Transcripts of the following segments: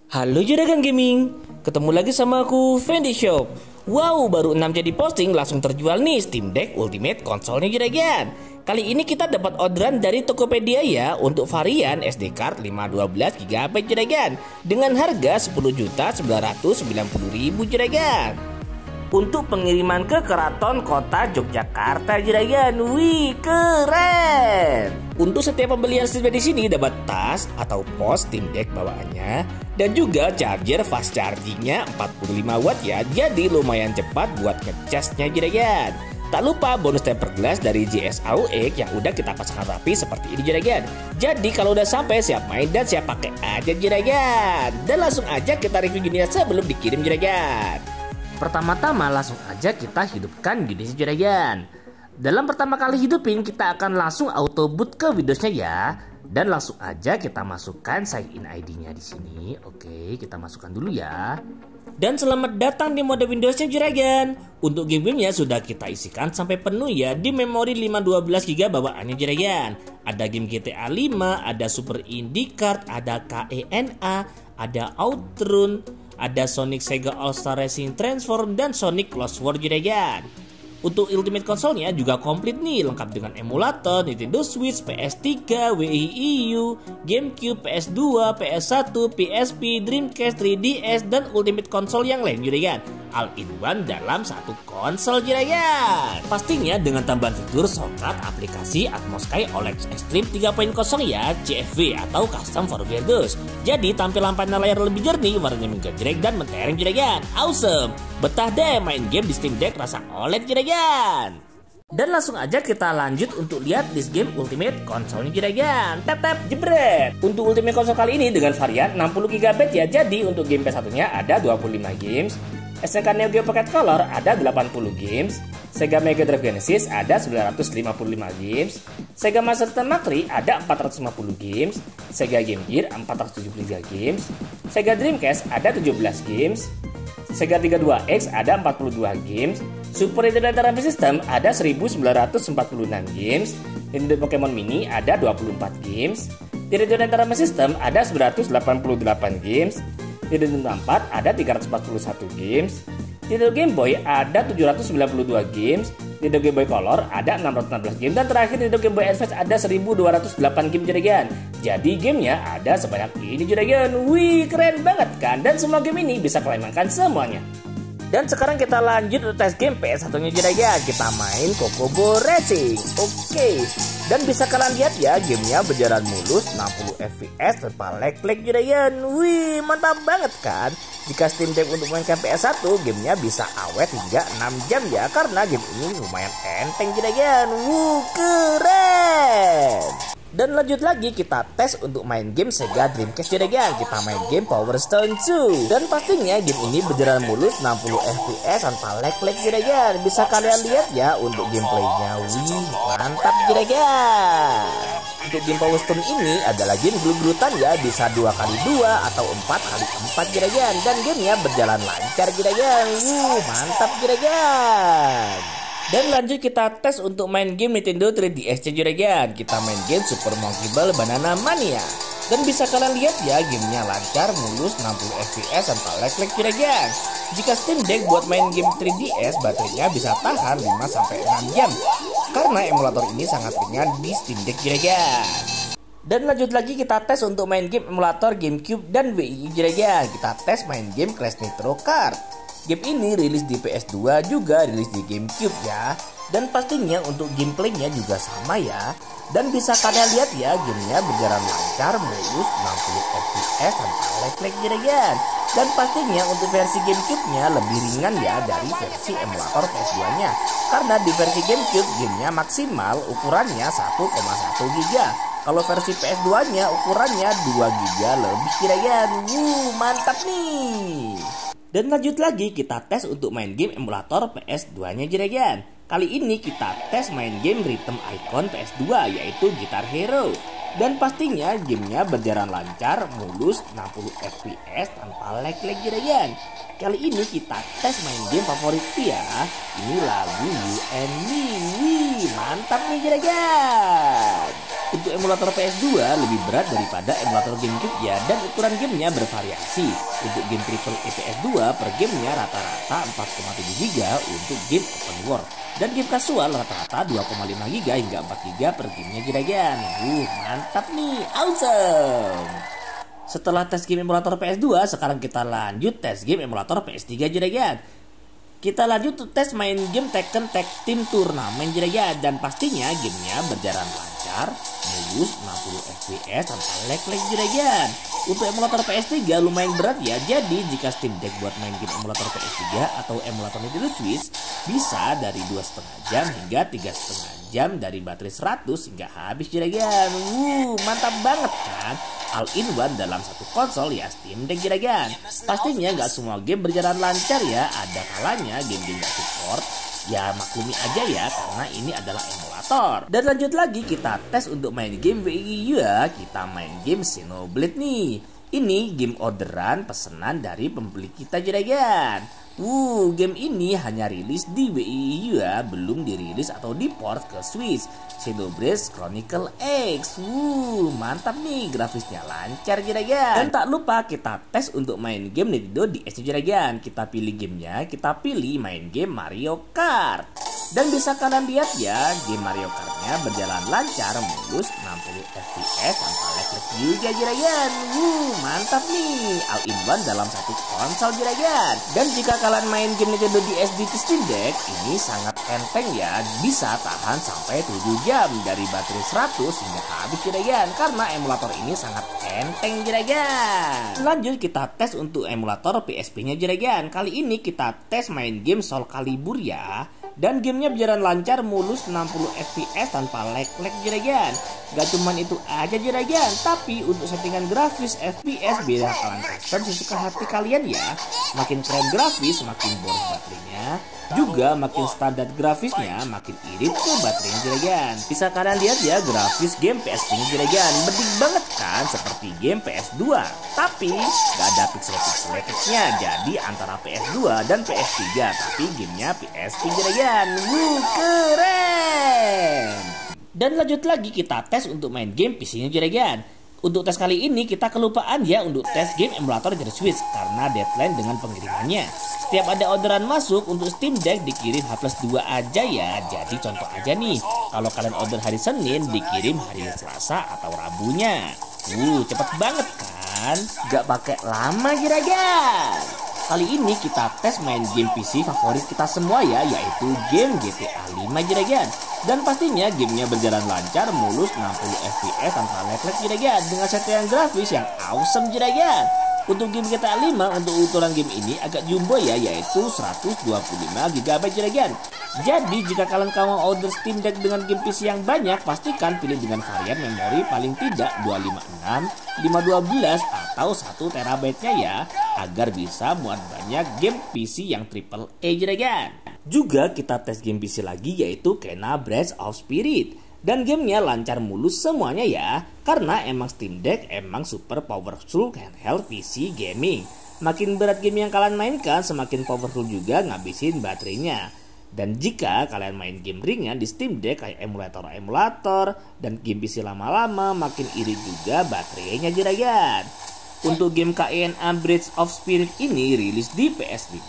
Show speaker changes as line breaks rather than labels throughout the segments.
Halo Juragan Gaming, ketemu lagi sama aku Fendi Shop. Wow, baru 6 jadi posting langsung terjual nih Steam Deck Ultimate konsolnya Juragan. Kali ini kita dapat orderan dari Tokopedia ya untuk varian SD card 512GB Juragan dengan harga 10.990.000 Juragan. Untuk pengiriman ke Keraton Kota Yogyakarta Juragan. Wih, keren. Untuk setiap pembelian Steam Deck di sini dapat tas atau pos Steam Deck bawaannya dan juga charger fast chargingnya 45 watt ya. Jadi lumayan cepat buat ngecasnya Juragan. Tak lupa bonus tempered glass dari JS AUX yang udah kita pasang rapi seperti ini Juragan. Jadi kalau udah sampai siap main dan siap pakai aja Juragan. Dan langsung aja kita review gini sebelum dikirim Juragan. Pertama-tama langsung aja kita hidupkan Windows Juragan. Dalam pertama kali hidupin kita akan langsung auto boot ke Windowsnya ya. Dan langsung aja kita masukkan sign in ID-nya di sini. Oke, kita masukkan dulu ya. Dan selamat datang di mode Windowsnya Juragan. Untuk game-gamenya sudah kita isikan sampai penuh ya di memori 512GB bawaannya Juragan. Ada game GTA 5, ada Super IndyCar, ada KENA, ada Outrun, ada Sonic Sega All Star Racing Transform dan Sonic Lost World Juragan. Untuk Ultimate konsolnya juga komplit nih, lengkap dengan emulator, Nintendo Switch, PS3, Wii U, GameCube, PS2, PS1, PSP, Dreamcast, 3DS, dan Ultimate konsol yang lain Juragan. All in one dalam satu konsol Juragan. Pastinya dengan tambahan fitur shortcut aplikasi Atmos Sky OLED Extreme 3.0 ya, CFV atau Custom for Windows. Jadi tampilan panel layar lebih jernih, warnanya menggejreng dan mentereng Juragan. Awesome. Betah deh main game di Steam Deck rasa OLED Juragan. Dan langsung aja kita lanjut untuk lihat list game Ultimate konsolnya Juragan. Tap jebret. Untuk Ultimate konsol kali ini dengan varian 60GB ya. Jadi untuk game PS1-nya ada 25 games. SNK Neo Geo Pocket Color ada 80 games, Sega Mega Drive Genesis ada 955 games, Sega Master System Macri ada 450 games, Sega Game Gear 473 games, Sega Dreamcast ada 17 games, Sega 32X ada 42 games, Super Nintendo Entertainment System ada 1946 games, Nintendo Pokemon Mini ada 24 games, Nintendo Entertainment System ada 988 games, Nintendo 64 ada 341 games, Nintendo Game Boy ada 792 games, Nintendo Game Boy Color ada 616 games, dan terakhir Nintendo Game Boy Advance ada 1208 game Juragan. Jadi gamenya ada sebanyak ini Juragan. Wih, keren banget kan? Dan semua game ini bisa kalian mainkan semuanya. Dan sekarang kita lanjut ke tes game PS1-nya Juragan. Kita main Chocobo Racing. Oke. Dan bisa kalian lihat ya, gamenya berjalan mulus 60 fps tanpa lag-lag Juragan. Wih, mantap banget kan? Jika Steam Deck untuk mainkan PS1, gamenya bisa awet hingga 6 jam ya. Karena game ini lumayan enteng Juragan. Keren. Dan lanjut lagi kita tes untuk main game Sega Dreamcast Juragan. Kita main game Power Stone 2. Dan pastinya game ini berjalan mulus 60 fps tanpa lag-lag Juragan. Bisa kalian lihat ya untuk gameplaynya. Wih, mantap Juragan. Untuk game Power Stone ini adalah game gelut-gelutan ya. Bisa 2x2 atau 4x4 Juragan. Dan gamenya berjalan lancar Juragan. Mantap Juragan. Dan lanjut kita tes untuk main game Nintendo 3DS Juragan. Kita main game Super Monkey Ball Banana Mania. Dan bisa kalian lihat ya, gamenya lancar, mulus, 60 fps tanpa lag-lag Juragan. Jika Steam Deck buat main game 3DS, baterainya bisa tahan 5-6 jam. Karena emulator ini sangat ringan di Steam Deck Juragan. Dan lanjut lagi kita tes untuk main game emulator GameCube dan Wii Juragan. Kita tes main game Crash Nitro Kart. Game ini rilis di PS2 juga rilis di GameCube ya. Dan pastinya untuk gameplaynya juga sama ya. Dan bisa kalian lihat ya, gamenya berjalan lancar, mulus, 60 fps tanpa lag-lag Juragan. Dan pastinya untuk versi GameCube-nya lebih ringan ya dari versi emulator PS2-nya. Karena di versi GameCube gamenya maksimal ukurannya 1,1 GB. Kalau versi PS2-nya ukurannya 2 GB lebih Juragan. Mantap nih. Dan lanjut lagi kita tes untuk main game emulator PS2-nya Juragan. Kali ini kita tes main game Rhythm Icon PS2 yaitu Guitar Hero. Dan pastinya gamenya berjalan lancar, mulus, 60 fps tanpa lag-lag Juragan. Kali ini kita tes main game favorit ya. Ini lagu You and Me. Wih, mantap nih Juragan. Untuk emulator PS2 lebih berat daripada emulator GameCube ya, dan ukuran gamenya bervariasi. Untuk game AAA PS2 per gamenya rata-rata 4,7 GB untuk game open world, dan game kasual rata-rata 2,5 GB hingga 4 GB per gamenya juragan. Mantap nih, awesome. Setelah tes game emulator PS2, sekarang kita lanjut tes game emulator PS3 juragan. Kita lanjut tuh tes main game Tekken Tag Team Turnamen juragan, dan pastinya gamenya berjalan lancar, mulus, 60 fps tanpa lag-lag juragan. Untuk emulator PS3 lumayan berat ya, jadi jika Steam Deck buat main game emulator PS3 atau emulator Nintendo Switch bisa dari 2,5 jam hingga 3,5 jam dari baterai 100 hingga habis juragan. Mantap banget kan? All in one dalam satu konsol ya Steam Deck juragan. Pastinya nggak semua game berjalan lancar ya, ada kalanya game-game nggak support. Ya maklumi aja ya, karena ini adalah emulator. Dan lanjut lagi kita tes untuk main game WiiU ya. Kita main game Xenoblade nih. Ini game orderan pesanan dari pembeli kita juragan. Game ini hanya rilis di WiiU ya, belum dirilis atau diport ke Switch. Xenoblade Chronicle X. Mantap nih, grafisnya lancar juragan. Dan tak lupa kita tes untuk main game Nintendo DS juragan. Kita pilih gamenya, kita pilih main game Mario Kart. Dan bisa kalian lihat ya, game Mario Kartnya berjalan lancar, mulus, 60 fps tanpa lag-lag juga juragan. Mantap nih, all in one dalam satu konsol juragan. Dan jika kalian main game Nintendo DS di Steam Deck, ini sangat enteng ya, bisa tahan sampai 7 jam dari baterai 100 hingga habis juragan, karena emulator ini sangat enteng juragan. Lanjut kita tes untuk emulator PSP-nya juragan. Kali ini kita tes main game Soul Calibur ya. Dan gamenya berjalan lancar, mulus, 60 fps tanpa lag-lag juragan. Gak cuman itu aja juragan, tapi untuk settingan grafis FPS beda kalian custom sesuka hati kalian ya. Makin keren grafis, makin boros baterainya. Juga makin standar grafisnya, makin irit ke baterainya juragan. Bisa kalian lihat ya grafis game PSP-nya juragan, bening banget kan seperti game PS2. Tapi gak ada pixel-pixel efeknya, jadi antara PS2 dan PS3, tapi gamenya PSP juragan. Keren. Dan lanjut lagi kita tes untuk main game PC-nya juragan. Untuk tes kali ini kita kelupaan ya untuk tes game emulator dari Switch karena deadline dengan pengirimannya. Setiap ada orderan masuk untuk Steam Deck dikirim H+2 aja ya. Jadi contoh aja nih, kalau kalian order hari Senin dikirim hari Selasa atau Rabunya. Cepet banget kan? Gak pakai lama juragan. Kali ini kita tes main game PC favorit kita semua ya, yaitu game GTA 5 juragan. Dan pastinya gamenya berjalan lancar, mulus, 60 fps tanpa lag-lag juragan, dengan settingan grafis yang awesome juragan. Untuk game GTA 5 untuk ukuran game ini agak jumbo ya, yaitu 125 GB juragan. Jadi jika kalian mau order Steam Deck dengan game PC yang banyak, pastikan pilih dengan varian memori paling tidak 256, 512 atau 1 TB nya ya, agar bisa muat banyak game PC yang AAA juragan. Juga kita tes game PC lagi, yaitu Kena Breath of Spirit. Dan gamenya lancar mulus semuanya ya, karena emang Steam Deck emang super powerful handheld PC gaming. Makin berat game yang kalian mainkan, semakin powerful juga ngabisin baterainya. Dan jika kalian main game ringan di Steam Deck kayak emulator-emulator dan game PC lama-lama, makin irit juga baterainya juragan. Untuk game KENA Breath of Spirit ini rilis di PS5,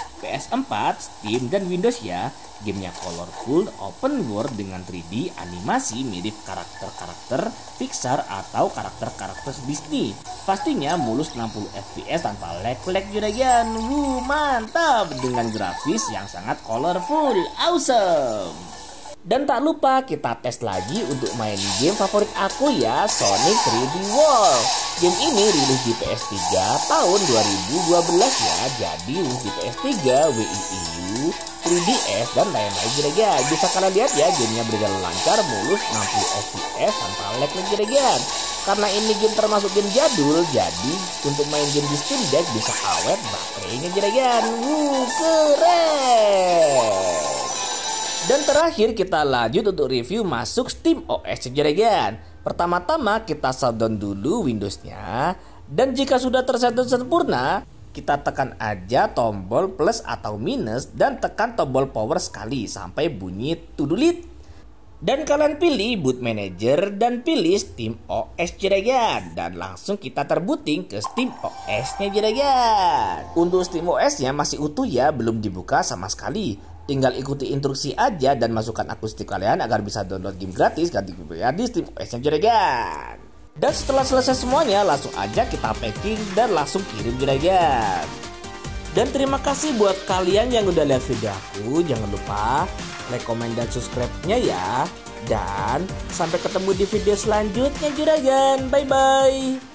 PS4, Steam, dan Windows ya. Gamenya colorful, open world dengan 3D animasi mirip karakter-karakter Pixar atau karakter-karakter Disney. Pastinya mulus 60 fps tanpa lag-lag juragan. Mantap, dengan grafis yang sangat colorful, awesome. Dan tak lupa kita tes lagi untuk main game favorit aku ya, Sonic 3D World. Game ini rilis di PS3 tahun 2012 ya. Jadi rilis di PS3, WiiU, 3DS dan lain-lain juragan. Bisa kalian lihat ya, gamenya berjalan lancar, mulus, 60 fps tanpa lag juragan. Karena ini game termasuk game jadul, jadi untuk main game di Steam Deck bisa awet baterainya juragan. Keren. Dan terakhir kita lanjut untuk review masuk Steam OS juragan. Pertama-tama kita shutdown dulu Windows-nya. Dan jika sudah tershutdown sempurna, kita tekan aja tombol plus atau minus dan tekan tombol power sekali sampai bunyi to delete. Dan kalian pilih boot manager dan pilih Steam OS Juragan. Dan langsung kita terbooting ke Steam OS-nya Juragan. Untuk Steam OS-nya masih utuh ya, belum dibuka sama sekali. Tinggal ikuti instruksi aja dan masukkan akun Steam kalian agar bisa download game gratis ganti ya di Steam OS-nya Juragan. Dan setelah selesai semuanya, langsung aja kita packing dan langsung kirim Juragan. Dan terima kasih buat kalian yang udah lihat video aku. Jangan lupa like, komen, dan subscribe-nya ya. Dan sampai ketemu di video selanjutnya Juragan. Bye-bye.